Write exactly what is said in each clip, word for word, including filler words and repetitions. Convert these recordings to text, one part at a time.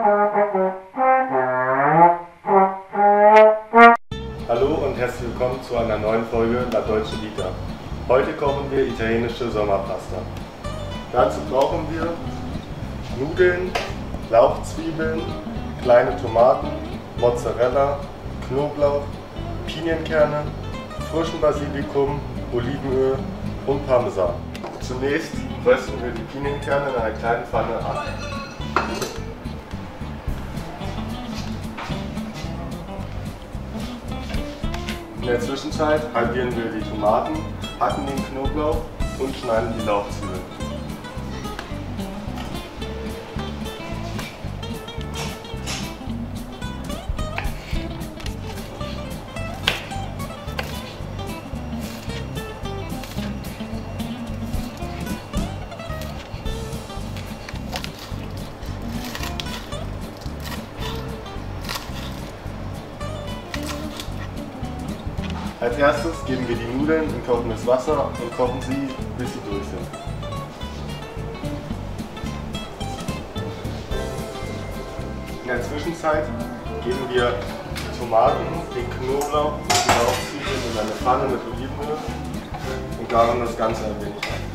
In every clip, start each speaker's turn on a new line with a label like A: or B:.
A: Hallo und herzlich willkommen zu einer neuen Folge La Dolce Vita. Heute kochen wir italienische Sommerpasta. Dazu brauchen wir Nudeln, Lauchzwiebeln, kleine Tomaten, Mozzarella, Knoblauch, Pinienkerne, frischen Basilikum, Olivenöl und Parmesan. Zunächst rösten wir die Pinienkerne in einer kleinen Pfanne an. In der Zwischenzeit halbieren wir die Tomaten, hacken den Knoblauch und schneiden die Lauchzwiebeln. Als erstes geben wir die Nudeln in kochendes Wasser und kochen sie, bis sie durch sind. In der Zwischenzeit geben wir die Tomaten, den Knoblauch und die Lauchzwiebeln in eine Pfanne mit Olivenöl und garen das Ganze ein wenig ein.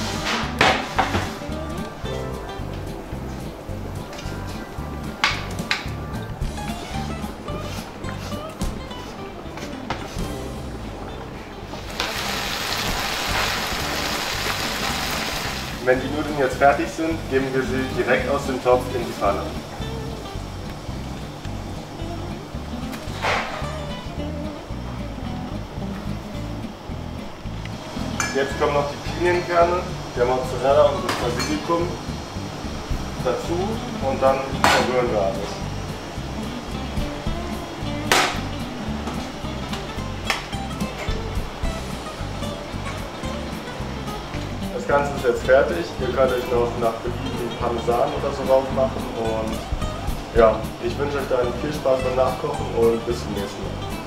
A: Wenn die Nudeln jetzt fertig sind, geben wir sie direkt aus dem Topf in die Pfanne. Jetzt kommen noch die Pinienkerne, der Mozzarella und das Basilikum dazu und dann verrühren wir alles. Das Ganze ist jetzt fertig. Ihr könnt euch noch nach Belieben Parmesan oder so drauf machen. Und ja, ich wünsche euch dann viel Spaß beim Nachkochen und bis zum nächsten Mal.